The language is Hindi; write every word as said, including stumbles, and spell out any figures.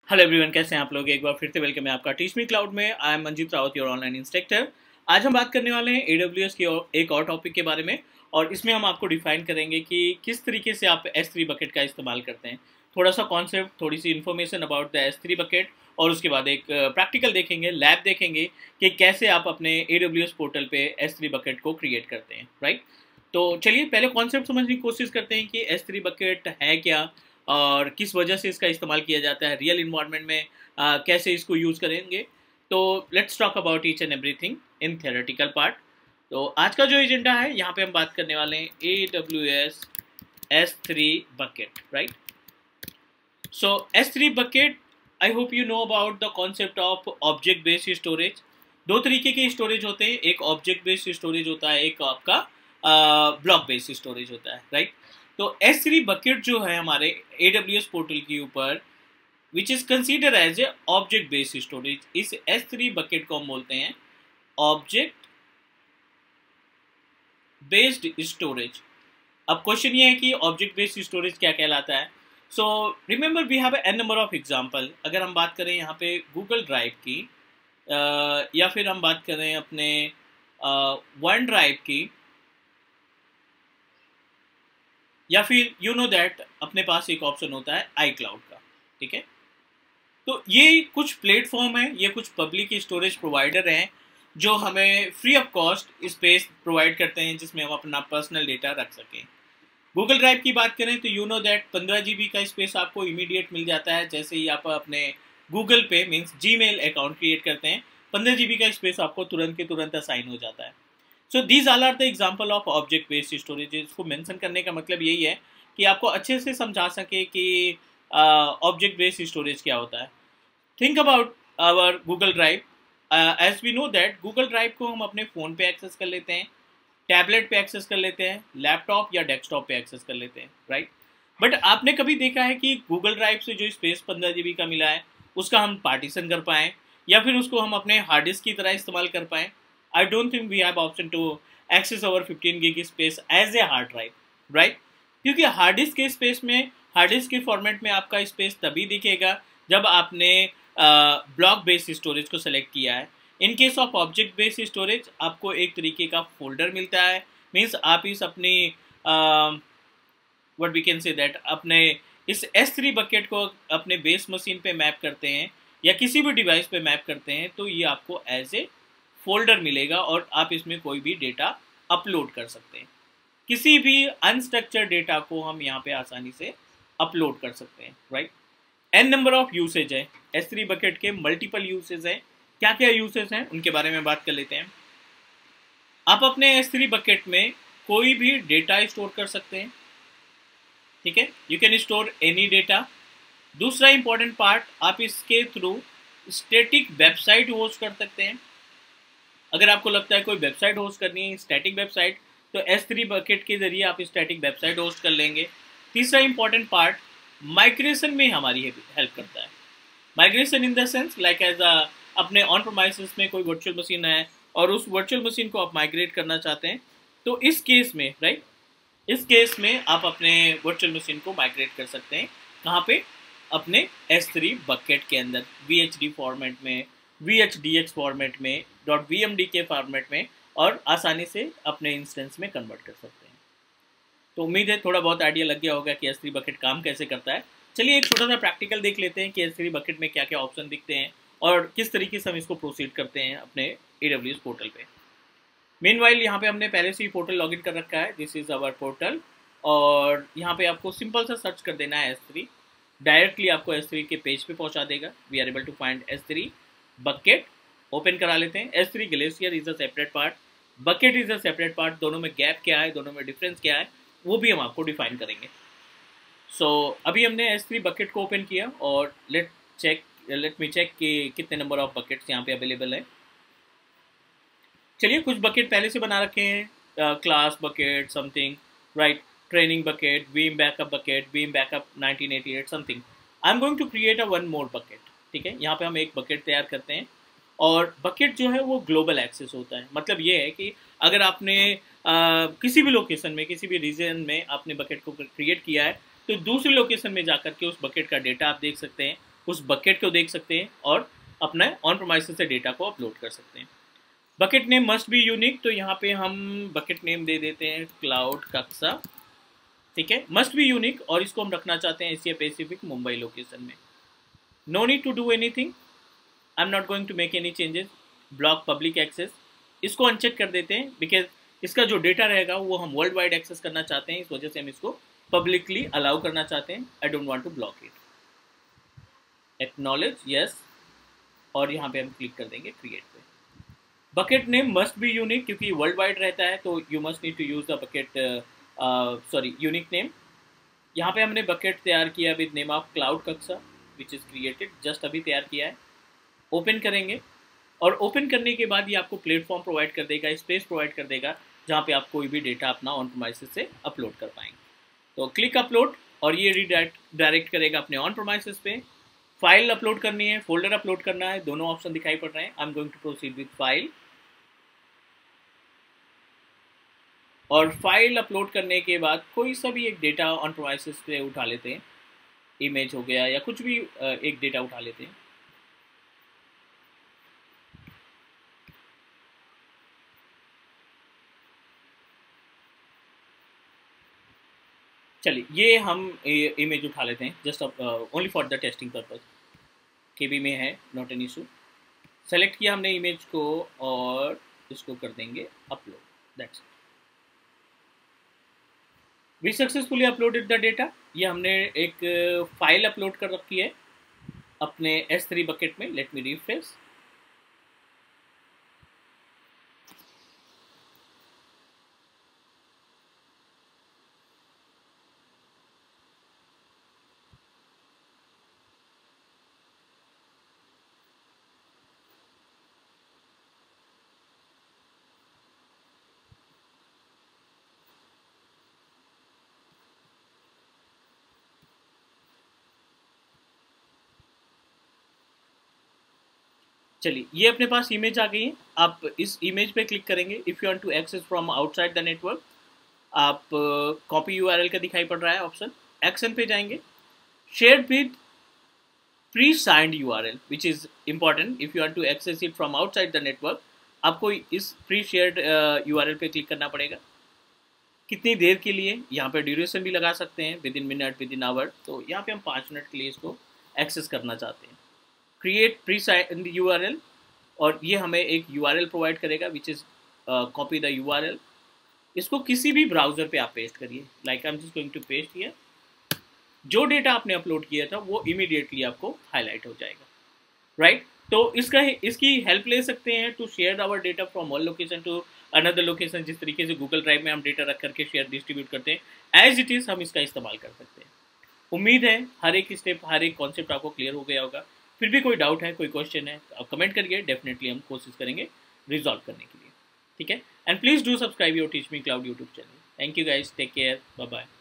हेलो एवरीवन, कैसे हैं आप लोग। एक बार फिर से वेलकम है आपका टीच मी क्लाउड में। I am Manjeet Rawat, your online instructor. आज हम बात करने वाले हैं एडब्ल्यूएस की और एक और टॉपिक के बारे में, और इसमें हम आपको डिफाइन करेंगे कि किस तरीके से आप एस थ्री बकेट का इस्तेमाल करते हैं। थोड़ा सा कॉन्सेप्ट, थोड़ी सी information about the S three bucket, और उसके बाद एक प्रैक्टिकल देखेंगे, लैब देखेंगे कि कैसे आप अपने एडब्ल्यूएस पोर्टल पे एस थ्री बकेट को क्रिएट करते हैं, राइट। तो चलिए पहले कॉन्सेप्ट समझने की कोशिश करते हैं कि एस थ्री बकेट है क्या और किस वजह से इसका इस्तेमाल किया जाता है रियल इन्वायरमेंट में, आ, कैसे इसको यूज़ करेंगे। तो let's talk about each and everything in theoretical part. तो आज का जो एजेंडा है, यहाँ पे हम बात करने वाले हैं A W S S three bucket, right. So S three bucket, I hope you know about the concept of object based storage. दो तरीके के स्टोरेज होते हैं, एक ऑब्जेक्ट बेस्ड स्टोरेज होता है, एक आपका ब्लॉक बेस्ड स्टोरेज होता है, राइट। तो एस थ्री बकेट जो है हमारे ए डब्ल्यू एस पोर्टल के ऊपर, which is consider as a object based storage, इस एस थ्री बकेट को हम बोलते हैं ऑब्जेक्ट बेस्ड स्टोरेज। अब क्वेश्चन ये है कि ऑब्जेक्ट बेस्ड स्टोरेज क्या कहलाता है। So remember we have an number of example. अगर हम बात करें यहाँ पे गूगल ड्राइव की, uh, या फिर हम बात करें अपने वन ड्राइव की, या फिर यू नो दैट अपने पास एक ऑप्शन होता है आई क्लाउड का, ठीक है। तो ये कुछ प्लेटफॉर्म है, ये कुछ पब्लिक स्टोरेज प्रोवाइडर हैं जो हमें free of cost space provide करते हैं जिसमें हम अपना पर्सनल डेटा रख सकें। गूगल ड्राइव की बात करें तो यू नो दैट पंद्रह जी बी का स्पेस आपको इमीडिएट मिल जाता है जैसे ही आप अपने गूगल पे means Gmail account create करते हैं। पंद्रह जी बी का स्पेस आपको तुरंत के तुरंत असाइन हो जाता है। So these all are the example of object based storage. इसको मेंशन करने का मतलब यही है कि आपको अच्छे से समझा सके कि ऑब्जेक्ट बेस्ड स्टोरेज क्या होता है। Think about our Google drive. As we know that Google drive को हम अपने फ़ोन पे एक्सेस कर लेते हैं, टैबलेट पे एक्सेस कर लेते हैं, लैपटॉप या डेस्कटॉप पे एक्सेस कर लेते हैं, राइट। बट आपने कभी देखा है कि गूगल ड्राइव से जो स्पेस पंद्रह जी बी का मिला है उसका हम पार्टीशन कर पाएँ या फिर उसको हम अपने हार्ड डिस्क की तरह इस्तेमाल कर पाएँ? I don't think we have option to access our fifteen gig space as a hard drive, right? क्योंकि हार्ड डिस्क के स्पेस में, हार्ड डिस्क के फॉर्मेट में आपका स्पेस तभी दिखेगा जब आपने ब्लॉक बेस्ड स्टोरेज को सेलेक्ट किया है। In case of object based storage आपको एक तरीके का फोल्डर मिलता है, मीन्स आप इस अपनी what we can say that अपने इस एस थ्री बकेट को अपने बेस मशीन पे मैप करते हैं या किसी भी डिवाइस पे मैप करते हैं तो ये आपको एज ए फोल्डर मिलेगा और आप इसमें कोई भी डेटा अपलोड कर सकते हैं। किसी भी अनस्ट्रक्चर्ड डेटा को हम यहाँ पे आसानी से अपलोड कर सकते हैं, right. An number of usage है, एस थ्री बकेट के मल्टीपल यूसेज हैं। क्या क्या यूसेज हैं उनके बारे में बात कर लेते हैं। आप अपने एस थ्री बकेट में कोई भी डेटा स्टोर कर सकते हैं, ठीक है। You can store any data. दूसरा इंपॉर्टेंट पार्ट, आप इसके थ्रू स्टैटिक वेबसाइट होस्ट कर सकते हैं। अगर आपको लगता है कोई वेबसाइट होस्ट करनी है, स्टैटिक वेबसाइट, तो एस थ्री बकेट के जरिए आप स्टैटिक वेबसाइट होस्ट कर लेंगे। तीसरा इंपॉर्टेंट पार्ट, माइग्रेशन में हमारी हेल्प करता है। Migration in the sense like as a अपने ऑन प्रोमाइसेस में कोई वर्चुअल मशीन है और उस वर्चुअल मशीन को आप माइग्रेट करना चाहते हैं, तो इस केस में, राइट, इस केस में आप अपने वर्चुअल मशीन को माइग्रेट कर सकते हैं। कहाँ पे? अपने एस थ्री बकेट के अंदर, वी एच डी फॉर्मेट में, V H D X format में, डॉट वी एम डी के फॉर्मेट में, और आसानी से अपने इंस्टेंस में कन्वर्ट कर सकते हैं। तो उम्मीद है थोड़ा बहुत आइडिया लग गया होगा कि एस थ्री बकेट काम कैसे करता है। चलिए एक छोटा सा प्रैक्टिकल देख लेते हैं कि एस थ्री बकेट में क्या क्या ऑप्शन दिखते हैं और किस तरीके से हम इसको प्रोसीड करते हैं अपने ए डब्ल्यू एस पोर्टल पे। मीनवाइल यहाँ पे हमने पहले से ही पोर्टल लॉगिन कर रखा है, दिस इज़ आवर पोर्टल, और यहाँ पे आपको सिंपल सा सर्च कर देना है एस थ्री, डायरेक्टली आपको एस थ्री के पेज पे पहुँचा देगा। We are able to find S three bucket. Open करा लेते हैं। S three glacier is a separate part, bucket is a separate part. दोनों में गैप क्या है, दोनों में डिफरेंस क्या है, वो भी हम आपको डिफाइन करेंगे। सो so, अभी हमने एस थ्री बकेट को ओपन किया और let check let me check कि कितने नंबर ऑफ बकेट्स यहाँ पे अवेलेबल है। चलिए कुछ बकेट पहले से बना रखे हैं, class bucket something, right, training bucket, beam backup bucket, beam backup nineteen eighty eight something. I am going to create a one more bucket, ठीक है। यहाँ पे हम एक बकेट तैयार करते हैं और बकेट जो है वो ग्लोबल एक्सेस होता है। मतलब ये है कि अगर आपने आ, किसी भी लोकेशन में, किसी भी रीजन में आपने बकेट को क्रिएट किया है तो दूसरी लोकेशन में जाकर के उस बकेट का डेटा आप देख सकते हैं उस बकेट को देख सकते हैं और अपना ऑन प्रोमाइसेस से डेटा को अपलोड कर सकते हैं। Bucket name must be unique, तो यहाँ पे हम बकेट नेम दे देते हैं क्लाउड कक्षा, ठीक है, मस्ट बी यूनिक, और इसको हम रखना चाहते हैं एशिया पैसिफिक मुंबई लोकेशन में। No need to do anything, I am not going to make any changes. Block public access, इसको अनचेक कर देते हैं बिकॉज इसका जो डेटा रहेगा वो हम वर्ल्ड वाइड एक्सेस करना चाहते हैं, इस वजह से हम इसको पब्लिकली अलाउ करना चाहते हैं। I don't want to block it. Acknowledge, yes, और यहाँ पे हम क्लिक कर देंगे क्रिएट पे। Bucket name must be unique, क्योंकि वर्ल्ड वाइड रहता है तो you must need to use the bucket sorry unique name. यहाँ पे हमने बकेट तैयार किया विद नेम ऑफ क्लाउड कक्षा विच इज़ क्रिएटेड, जस्ट अभी तैयार किया है। ओपन करेंगे और ओपन करने के बाद ये आपको प्लेटफॉर्म प्रोवाइड कर देगा, स्पेस प्रोवाइड कर देगा जहाँ पे आप कोई भी डेटा अपना ऑन प्रोमाइसेस से अपलोड कर पाएंगे। तो क्लिक अपलोड और ये रीडायरेक्ट डायरेक्ट करेगा अपने ऑन प्रोमाइसेस पे। फाइल अपलोड करनी है, फोल्डर अपलोड करना है, दोनों ऑप्शन दिखाई पड़ रहे हैं। I am going to proceed with file, और फाइल अपलोड करने के बाद कोई सा भी एक डेटा ऑन प्रोमाइसेस पे उठा लेते हैं, इमेज हो गया या कुछ भी एक डेटा उठा लेते हैं। चलिए ये हम इमेज उठा लेते हैं just only for the testing purpose, KB में है, नॉट एन इशू। सेलेक्ट किया हमने इमेज को और इसको कर देंगे upload, that's it. We successfully uploaded the data. ये हमने एक फाइल अपलोड कर रखी है अपने एस थ्री बकेट में। Let me refresh. चलिए ये अपने पास इमेज आ गई है। आप इस इमेज पे क्लिक करेंगे। If you want to access from outside the network, आप कॉपी यूआरएल का दिखाई पड़ रहा है ऑप्शन, एक्शन पे जाएंगे। Share with pre signed URL which is important if you want to access it from outside the network, आपको इस प्री शेयर्ड यूआरएल पे क्लिक करना पड़ेगा। कितनी देर के लिए, यहाँ पे ड्यूरेशन भी लगा सकते हैं, within minute, within hour. तो यहाँ पे हम पाँच मिनट के लिए इसको एक्सेस करना चाहते हैं। क्रिएट प्री साइंड यूआरएल, और ये हमें एक यूआरएल प्रोवाइड करेगा which is copy the URL. इसको किसी भी ब्राउज़र पे आप पेस्ट करिए, like I am just going to paste here. जो डेटा आपने अपलोड किया था वो इमीडिएटली आपको हाईलाइट हो जाएगा, राइट right? तो इसका इसकी हेल्प ले सकते हैं to share our data from one location to another location. जिस तरीके से गूगल ड्राइव में हम डेटा रख करके शेयर डिस्ट्रीब्यूट करते हैं, एज इट इज़ हम इसका इस्तेमाल कर सकते हैं। उम्मीद है हर एक स्टेप, हर एक कॉन्सेप्ट आपको क्लियर हो गया होगा। फिर भी कोई डाउट है, कोई क्वेश्चन है, आप कमेंट करिए, डेफिनेटली हम कोशिश करेंगे रिजॉल्व करने के लिए, ठीक है। And please do subscribe your teach me cloud YouTube channel. Thank you guys, take care, bye bye.